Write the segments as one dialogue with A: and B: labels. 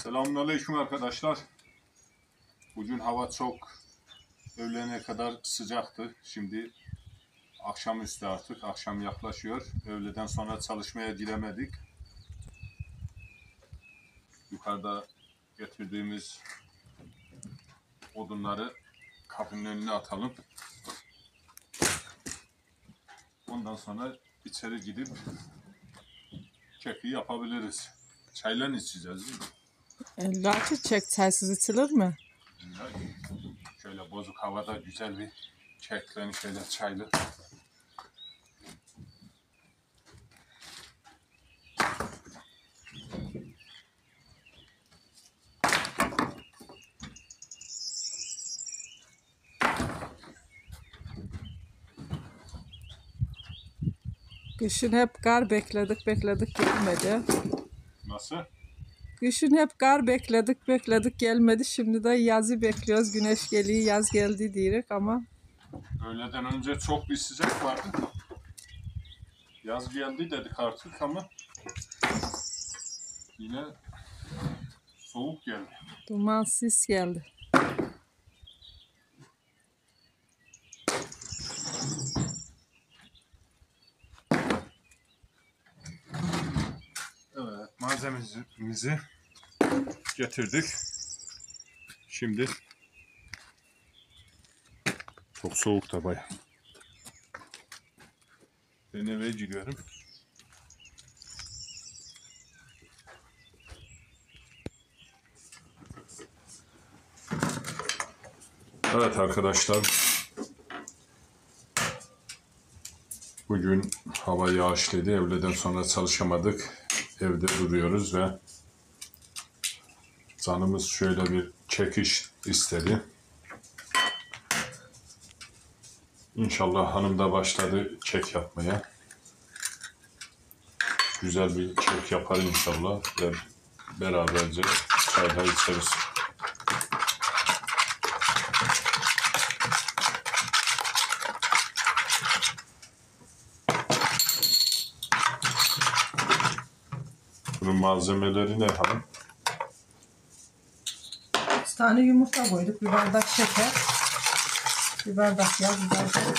A: Selamünaleyküm arkadaşlar. Bugün hava çok öğlene kadar sıcaktı. Şimdi akşamüstü artık. Akşam yaklaşıyor. Öğleden sonra çalışmaya giremedik. Yukarıda getirdiğimiz odunları kapının önüne atalım. Ondan sonra içeri gidip keki yapabiliriz. Çayla içeceğiz değil mi?
B: Lakin çaysız içilir mi?
A: Şöyle bozuk havada güzel bir kekle şöyle çaylı.
B: Kışın hep kar bekledik gelmedi.
A: Nasıl?
B: Kışın hep kar bekledik gelmedi. Şimdi de yazı bekliyoruz. Güneş geliyor, yaz geldi diyerek ama.
A: Öğleden önce çok bir sıcak vardı. Yaz geldi dedik artık ama yine soğuk geldi.
B: Duman sis geldi.
A: Evet, malzememizi getirdik. Şimdi çok soğuk da bayağı. Ben eve gidiyorum. Evet arkadaşlar. Bugün hava yağışlıydı. Öğleden sonra çalışamadık. Evde duruyoruz ve canımız şöyle bir çekiş istedi. İnşallah hanım da başladı kek yapmaya. Güzel bir kek yapar inşallah ve beraberce çayla içeriz. Bunun malzemeleri ne hanım?
B: 3 tane yumurta koyduk, bir bardak şeker, bir bardak yağ, bir bardak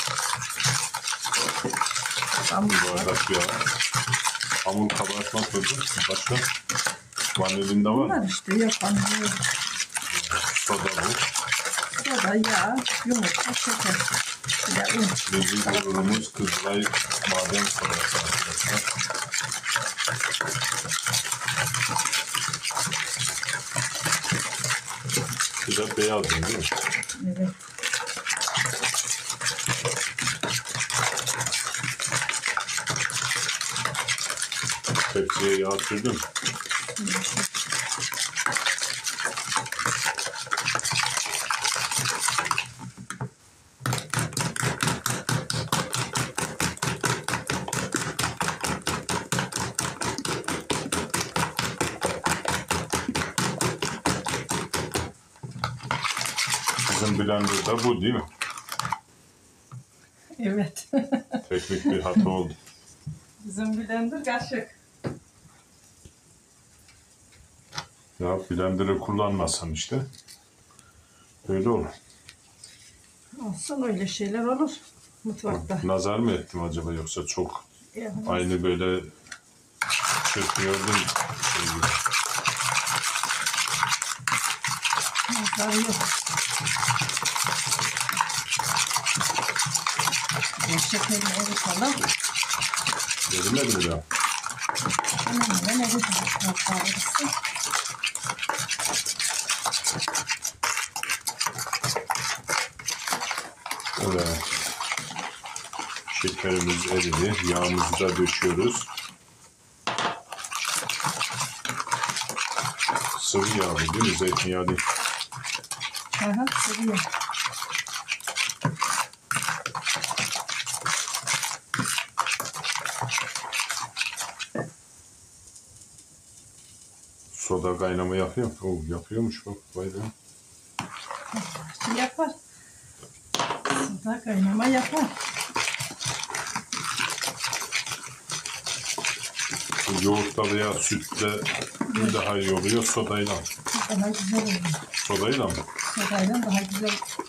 A: Bir bardak yağ. Hamur kabartma koyduk. Başka? Vanilin de var.
B: bunlar işte yapan
A: Soda bu.
B: soda, yağ, yumurta, şeker. Bir de un.
A: Bizim ürünümüz Kızılay maden sodası arkadaşlar. Güzel beyaz değil mi?
B: Evet.
A: Tepsiye yağ sürdüm. Bizim blenderda bu değil mi?
B: Evet.
A: Teknik bir hata oldu.
B: Bizim blender kaşık.
A: Ya blender'ı kullanmazsan işte öyle olur.
B: Olsun, öyle şeyler olur mutfakta.
A: Nazar mı ettim acaba yoksa çok
B: Evet.
A: aynı böyle çırpıyordum.
B: Nazar yok. Şekerini eritalım.
A: Verilmedi mi ya?
B: Hemen eritalım.
A: Evet. Şekerimiz eridi. Yağımızı da döküyoruz. Sıvı yağ bu değil mi? Zeytinyağı değil.
B: Aha, seviyorum.
A: Soda kaynama yapıyor. Oo, yapıyormuş bak. Vay be.
B: Yapar. Soda kaynama yapar.
A: yoğurtla veya sütle bir daha iyi oluyor sodayla.
C: Daha güzel oluyor.
A: Sodayla mı?
C: Sodayla daha güzel.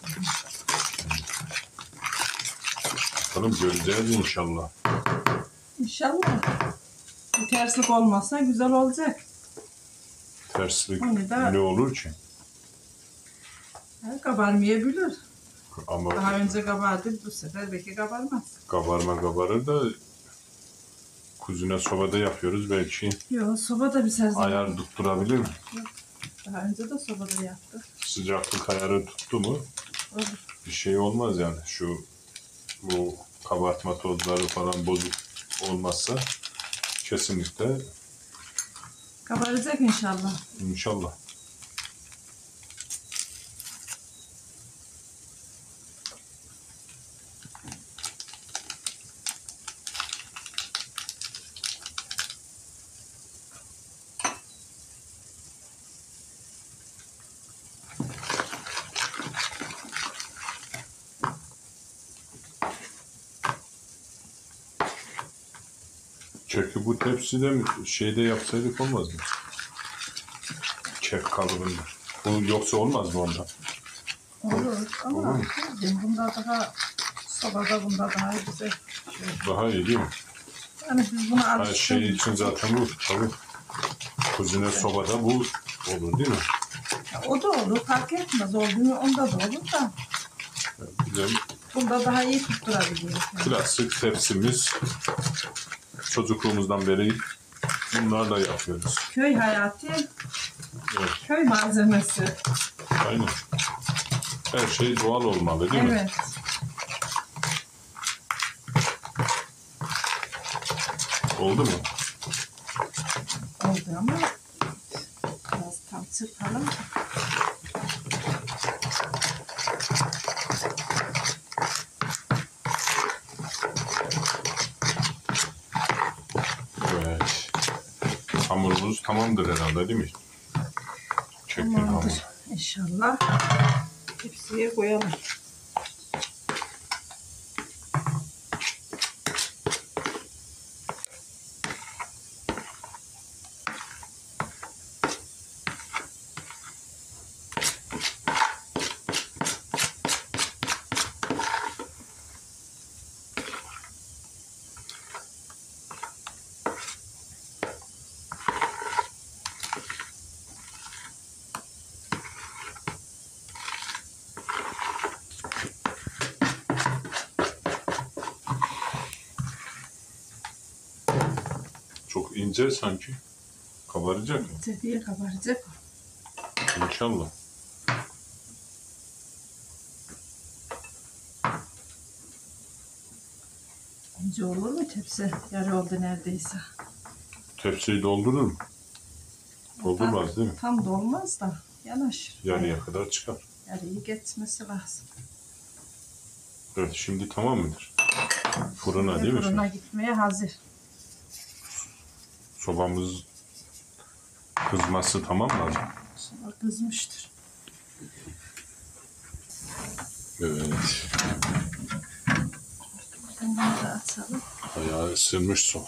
A: Bakalım göreceğiz inşallah.
B: İnşallah. Bir terslik olmazsa güzel olacak.
A: Terslik
B: Onu da-
A: ne olur ki?
B: Kabarmayabilir.
A: Ama
B: Daha önce kabardı, bu sefer belki kabarmaz.
A: kabarır da kuzine sobada yapıyoruz. Belki
B: Yok, sobada biz her zaman.
A: ayar tutturabilir mi?
B: Daha önce de sobada yaptık.
A: Sıcaklık ayarı tuttu mu
B: Olur.
A: bir şey olmaz yani. Bu kabartma tozları falan bozuk olmazsa kesinlikle
B: Kabaracak inşallah.
A: inşallah. Keki bu tepside mi şeyde yapsaydık olmaz mı? Kek kalıbında. Bu yoksa olmaz mı onda?
B: Olur
A: Olur
B: ama
A: mu?
B: bunda daha sobada bunda daha güzel.
A: Daha iyi değil mi?
B: Yani biz bunu
A: Her
B: alıştık.
A: şey için zaten bu. Tabii. Kuzine sobada bu olur değil mi?
B: O da olur, fark etmez. Olduğunu onda da olur da.
A: Bizim
B: Bunda daha iyi tutturabiliyor. Yani.
A: klasik tepsimiz. Çocukluğumuzdan beri bunlarla yapıyoruz.
B: Köy hayatı,
A: Evet,
B: köy malzemesi.
A: aynen. Her şey doğal olmalı değil mi?
B: Evet.
A: Oldu mu?
B: Oldu ama biraz tam çırpalım.
A: Evet. Hamurumuz tamamdır herhalde değil mi? Kekin hamuru.
B: Tamamdır. İnşallah. Tepsiye koyalım.
A: Çok ince sanki. Kabaracak mı?
B: Tepsiye kabaracak.
A: İnşallah.
B: İnce olur mu tepsi? Yarı oldu neredeyse.
A: Tepsiyi doldurur mu? Doldurmaz değil mi?
B: Tam dolmaz da yanaşır.
A: Yarıya kadar çıkar.
B: Yarıyı geçmesi lazım.
A: Evet şimdi tamam mıdır? Fırına değil mi?
B: Fırına
A: Şimdi?
B: gitmeye hazır.
A: Sobamız kızması tamam mı?
B: Sonra kızmıştır.
A: Evet.
B: Bunu da açalım.
A: Bayağı ısınmış soba.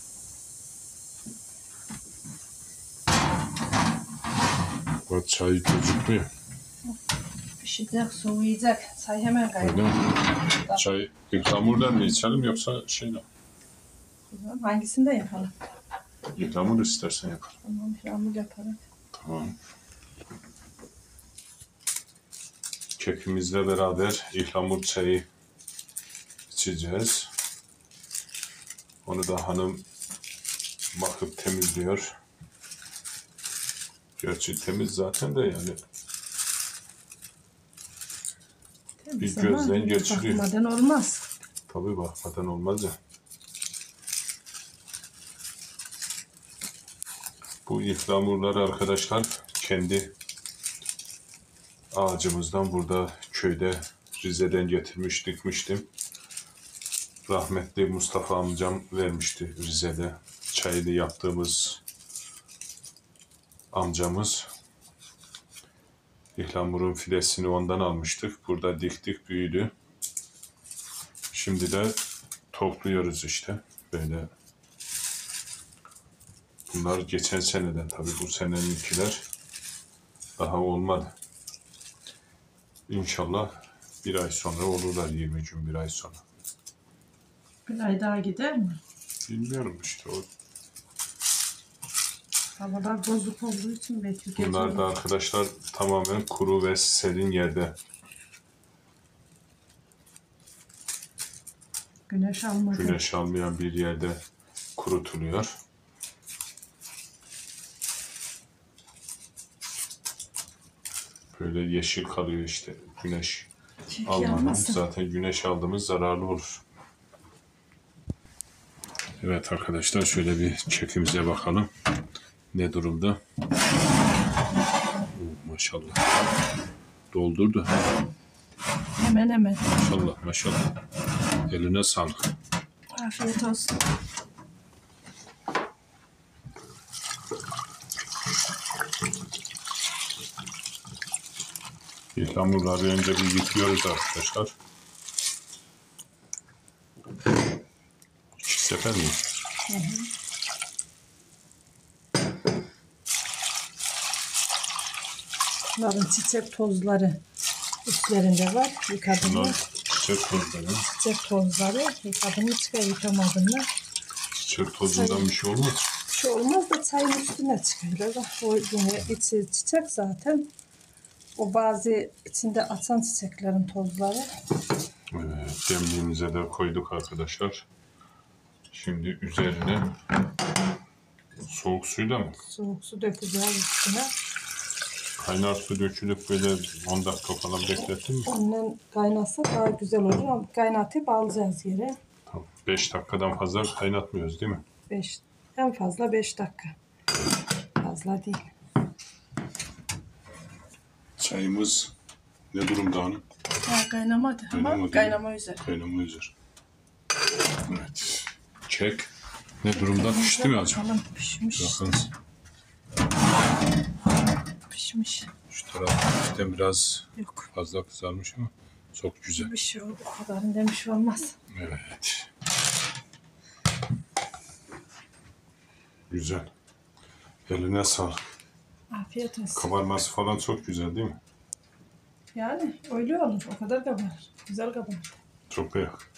A: Bak çay gözükmüyor.
B: Pişecek, soğuyacak. Çay hemen
A: Öyle
B: kaynıyor.
A: mi? Çay ıhlamurdan mı içelim yoksa şeyle?
B: Hangisinde yapalım?
A: İhlamur istersen yapalım.
B: Tamam, yağmur yaparak.
A: Tamam. Kekimizle beraber ihlamur çayı içeceğiz. Onu da hanım bakıp temizliyor. Gerçi temiz zaten de yani.
B: Temiz
A: Bir gözden
B: ama
A: geçiriyor.
B: bakmadan olmaz.
A: Tabii bakmadan olmaz ya. Bu ihlamurları arkadaşlar kendi ağacımızdan burada köyde Rize'den getirmiş dikmiştim. Rahmetli Mustafa amcam vermişti Rize'de. Çayını yaptığımız amcamız. İhlamurun fidesini ondan almıştık. Burada diktik, büyüdü. Şimdi de topluyoruz işte. Böyle Bunlar geçen seneden tabii, bu seneninkiler daha olmadı. İnşallah bir ay sonra olurlar, 20 gün bir ay sonra.
C: Bir ay daha gider mi?
A: Bilmiyorum işte o.
C: Havalar bozuk olduğu için belki geçer.
A: Bunlar da arkadaşlar tamamen kuru ve serin yerde.
C: Güneş almadı.
A: Güneş almayan bir yerde kurutuluyor. Böyle yeşil kalıyor işte, güneş almadan.
C: yanmasın.
A: Zaten güneş aldığımız zararlı olur. Evet arkadaşlar, şöyle bir çekimize bakalım. Ne durumda? Maşallah. Doldurdu.
C: Hemen hemen.
A: Maşallah maşallah. Eline sağlık.
C: Afiyet olsun.
A: İhlamurları önce bir yıkıyoruz arkadaşlar. İki sefer mi?
C: Bunların çiçek tozları üstlerinde var. Yıkadım mı?
A: Bunlar çiçek tozları.
C: Çiçek tozları. Yıkadım mı çıkar, yıkamadım mı?
A: Çiçek tozundan bir şey olmaz.
C: Bir şey olmaz da çayın üstüne çıkıyor. Bak, o yine içi çiçek zaten. O bazı içinde atan çiçeklerin tozları.
A: Evet, demliğimize de koyduk arkadaşlar. Şimdi üzerine soğuk suyla mı?
C: Soğuk su dökeceğiz üstüne.
A: Kaynar su dökülüp böyle 10 dakika falan bekletin mi?
C: Ondan kaynatsa daha güzel olur ama kaynatıp alacağız yere.
A: Tamam. 5 dakikadan fazla kaynatmıyoruz değil mi?
C: En fazla 5 dakika. Fazla değil.
A: Çayımız ne durumda hanım?
C: Daha kaynamadı
A: Kaynamadı.
C: kaynama üzere.
A: Kaynama üzere. Evet. Çek. Ne durumda? Pişti mi acaba?
C: Bakalım pişmiş.
A: Bakın.
C: Pişmiş.
A: Şu taraftan biraz
C: Yok.
A: fazla kızarmış ama çok güzel.
C: Bir şey oldu. O kadarında bir şey olmaz.
A: Evet. Güzel. Eline sağlık.
C: Afiyet olsun.
A: Kabarması falan çok güzel değil mi?
C: Yani öyle olur. O kadar kabar. Güzel kabar.
A: Çok beyak.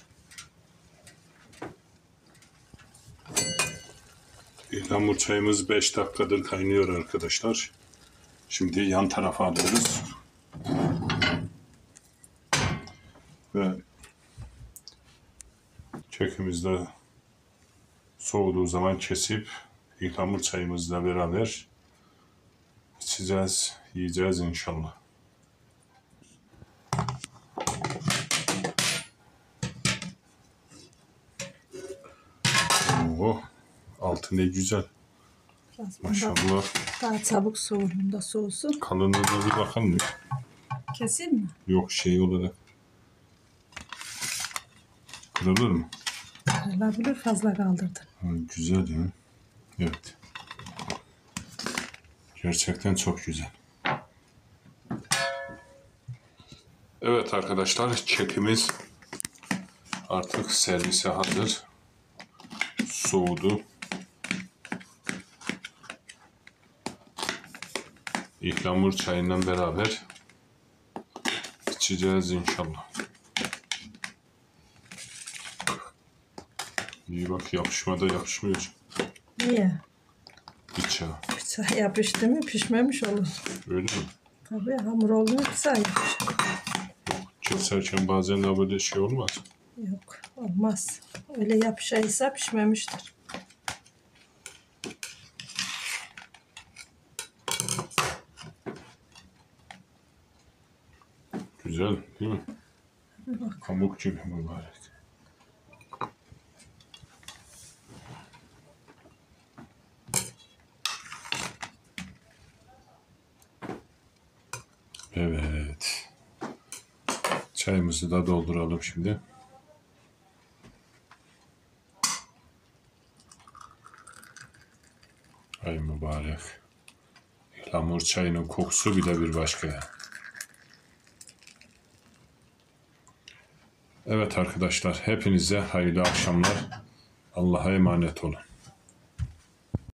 A: İhlamur çayımız 5 dakikadır kaynıyor arkadaşlar. Şimdi yan tarafa alıyoruz. Ve kekimizde soğuduğu zaman kesip ihlamur çayımızla beraber içeceğiz, yiyeceğiz inşallah. Oo, altı ne güzel.
C: Biraz bunda
A: Maşallah.
C: daha çabuk soğur. Bunda soğusun.
A: Kalınlığına bir bakalım mı?
C: Keseyim mi?
A: Yok şey olarak. Kırılır mı?
C: Olabilir, fazla kaldırdın.
A: Ha, güzel ya. Evet. Gerçekten çok güzel. Evet arkadaşlar, kekimiz artık servise hazır. Soğudu. İhlamur çayından beraber içeceğiz inşallah. İyi bak, yapışmada yapışmıyor.
C: Niye?
A: Bıçağı.
C: Bıçağa yapıştı mı pişmemiş olur.
A: Öyle mi?
C: Tabii hamur olmuyor bıçağa yapışır.
A: Keserken bazen de böyle şey olmaz.
C: Yok, olmaz. Öyle yapışaysa pişmemiştir.
A: Güzel değil mi?
C: Bak.
A: Pamuk gibi mübarek. Evet. Çayımızı da dolduralım şimdi. Ay mübarek. İhlamur çayının kokusu bile bir başka ya. Evet arkadaşlar, hepinize hayırlı akşamlar. Allah'a emanet olun.